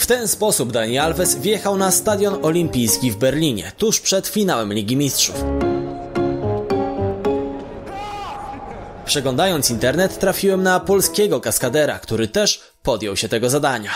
W ten sposób Dani Alves wjechał na Stadion Olimpijski w Berlinie, tuż przed finałem Ligi Mistrzów. Przeglądając internet, trafiłem na polskiego kaskadera, który też podjął się tego zadania.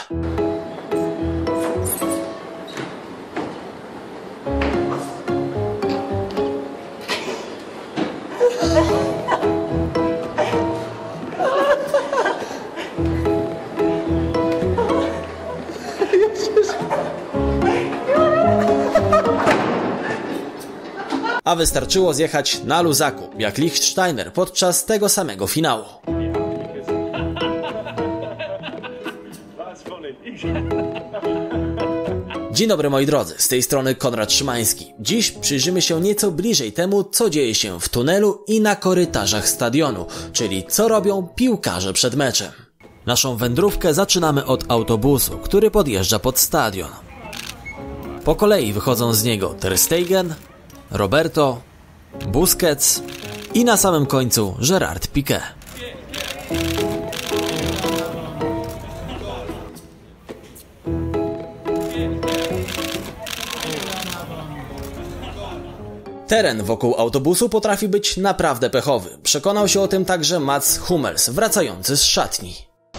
A wystarczyło zjechać na luzaku, jak Lichtsteiner podczas tego samego finału. Dzień dobry moi drodzy, z tej strony Konrad Szymański. Dziś przyjrzymy się nieco bliżej temu, co dzieje się w tunelu i na korytarzach stadionu, czyli co robią piłkarze przed meczem. Naszą wędrówkę zaczynamy od autobusu, który podjeżdża pod stadion. Po kolei wychodzą z niego Ter Stegen, Roberto, Busquets i na samym końcu Gerard Piqué. Teren wokół autobusu potrafi być naprawdę pechowy. Przekonał się o tym także Mats Hummels, wracający z szatni.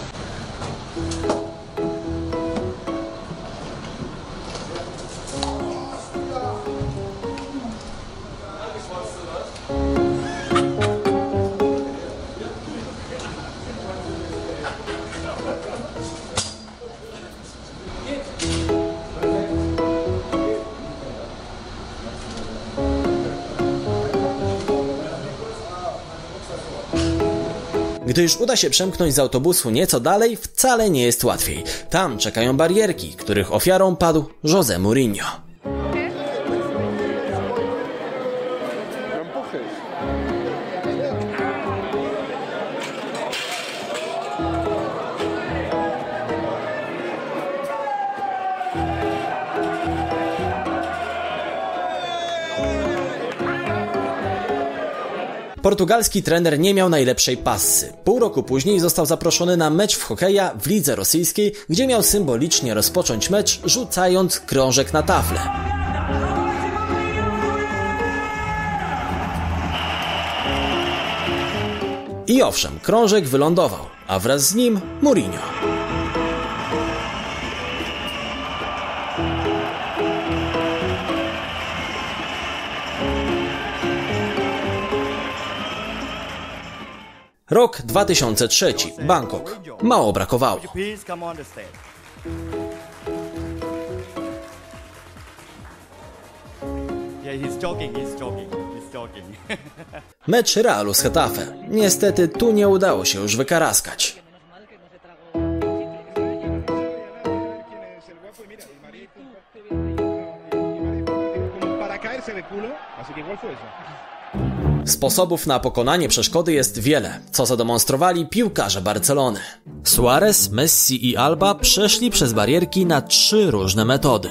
Gdy już uda się przemknąć z autobusu nieco dalej, wcale nie jest łatwiej. Tam czekają barierki, których ofiarą padł José Mourinho. Portugalski trener nie miał najlepszej passy. Pół roku później został zaproszony na mecz w hokeja w lidze rosyjskiej, gdzie miał symbolicznie rozpocząć mecz, rzucając krążek na taflę. I owszem, krążek wylądował, a wraz z nim Mourinho. Rok 2003. Bangkok. Mało brakowało. Mecz Realu z Getafe. Niestety tu nie udało się już wykaraskać. Sposobów na pokonanie przeszkody jest wiele, co zademonstrowali piłkarze Barcelony. Suarez, Messi i Alba przeszli przez barierki na 3 różne metody.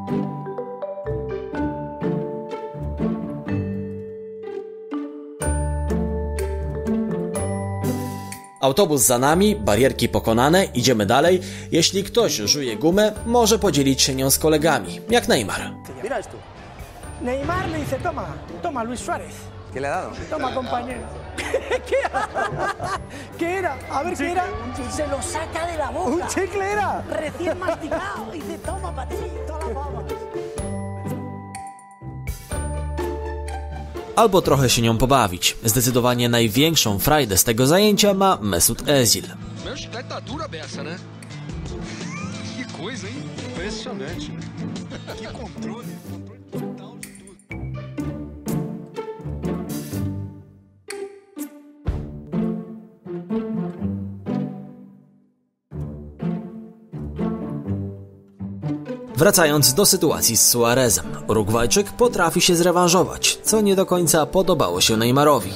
Autobus za nami, barierki pokonane, idziemy dalej. Jeśli ktoś żuje gumę, może podzielić się nią z kolegami, jak Neymar. Neymar le dice, toma Luis Suárez. ¿Qué le ha dado? Toma, compañero. ¿Qué era? A ver, ¿qué era? Se lo saca de la boca. Un chicle era. Recién masticado. Dice, toma para ti, toda la fama. Albo trochę się nią pobawić. Zdecydowanie największą frajdę z tego zajęcia ma Mesut Özil. Meu chiclete tá dura beça, né? Que coisa, hein? Impressionante. Que controle total de tudo. Wracając do sytuacji z Suarezem, Urugwajczyk potrafi się zrewanżować, co nie do końca podobało się Neymarowi.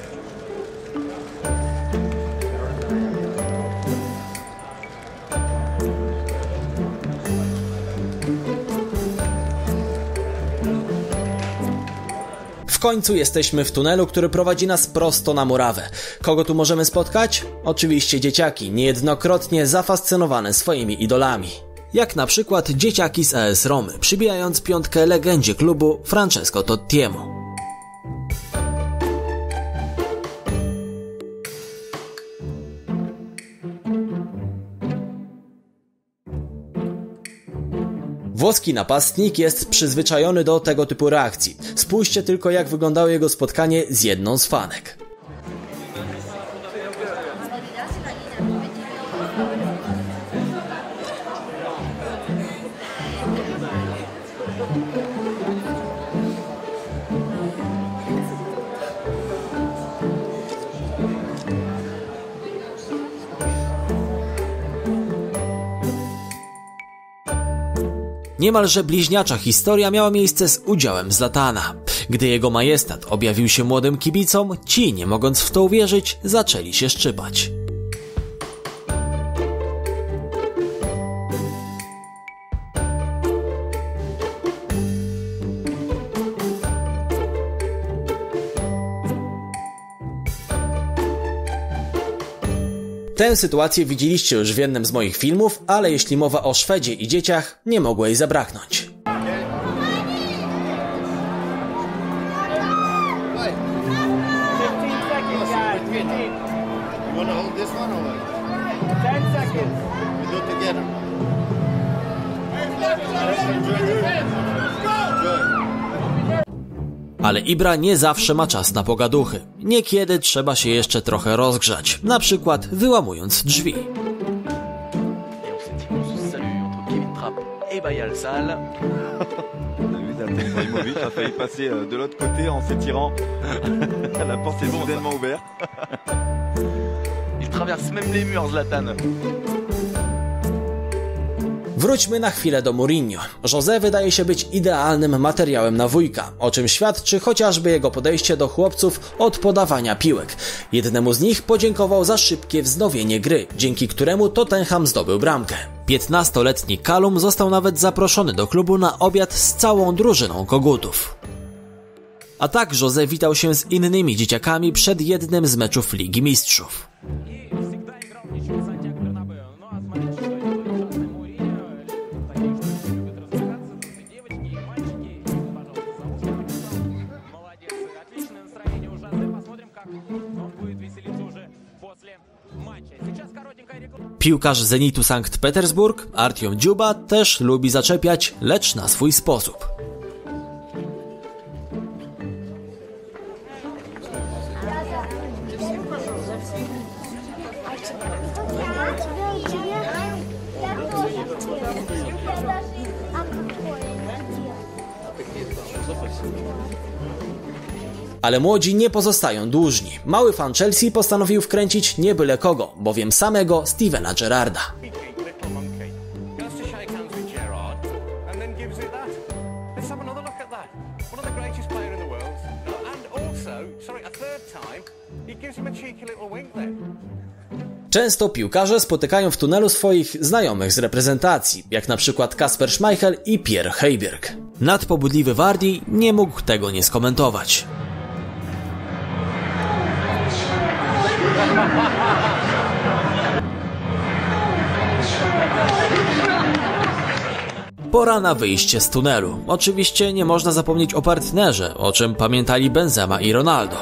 W końcu jesteśmy w tunelu, który prowadzi nas prosto na murawę. Kogo tu możemy spotkać? Oczywiście dzieciaki, niejednokrotnie zafascynowane swoimi idolami. jak na przykład dzieciaki z AS Romy, przybijając piątkę legendzie klubu Francesco Tottiemu. Włoski napastnik jest przyzwyczajony do tego typu reakcji. Spójrzcie tylko, jak wyglądało jego spotkanie z jedną z fanek. Niemalże bliźniacza historia miała miejsce z udziałem Zlatana. Gdy jego majestat objawił się młodym kibicom, ci, nie mogąc w to uwierzyć, zaczęli się szczypać. Tę sytuację widzieliście już w jednym z moich filmów, ale jeśli mowa o Szwedzie i dzieciach, nie mogło jej zabraknąć. Ale Ibra nie zawsze ma czas na pogaduchy. Niekiedy trzeba się jeszcze trochę rozgrzać, na przykład wyłamując drzwi. Wróćmy na chwilę do Mourinho. José wydaje się być idealnym materiałem na wujka, o czym świadczy chociażby jego podejście do chłopców od podawania piłek. Jednemu z nich podziękował za szybkie wznowienie gry, dzięki któremu Tottenham zdobył bramkę. 15-letni Callum został nawet zaproszony do klubu na obiad z całą drużyną kogutów. A tak José witał się z innymi dzieciakami przed jednym z meczów Ligi Mistrzów. Piłkarz Zenitu Sankt Petersburg, Artiom Dziuba, też lubi zaczepiać, lecz na swój sposób. Ale młodzi nie pozostają dłużni. Mały fan Chelsea postanowił wkręcić nie byle kogo, bowiem samego Stevena Gerrarda. Często piłkarze spotykają w tunelu swoich znajomych z reprezentacji, jak na przykład Kasper Schmeichel i Pierre Heiberg. Nadpobudliwy Vardy nie mógł tego nie skomentować. Pora na wyjście z tunelu. Oczywiście nie można zapomnieć o partnerze, o czym pamiętali Benzema i Ronaldo.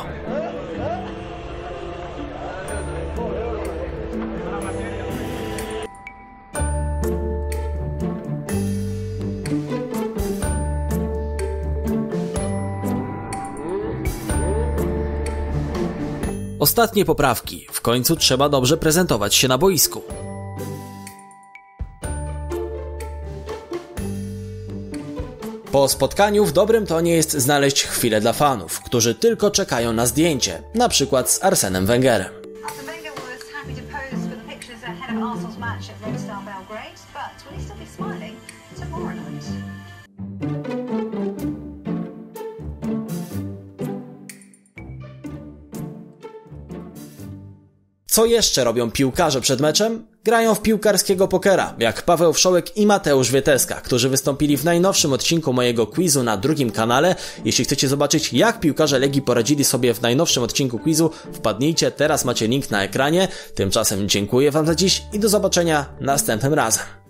Ostatnie poprawki. W końcu trzeba dobrze prezentować się na boisku. Po spotkaniu w dobrym tonie jest znaleźć chwilę dla fanów, którzy tylko czekają na zdjęcie, na przykład z Arsenem Wengerem. Co jeszcze robią piłkarze przed meczem? Grają w piłkarskiego pokera, jak Paweł Wszołek i Mateusz Wieteska, którzy wystąpili w najnowszym odcinku mojego quizu na drugim kanale. Jeśli chcecie zobaczyć, jak piłkarze Legii poradzili sobie w najnowszym odcinku quizu, wpadnijcie, teraz macie link na ekranie. Tymczasem dziękuję wam za dziś i do zobaczenia następnym razem.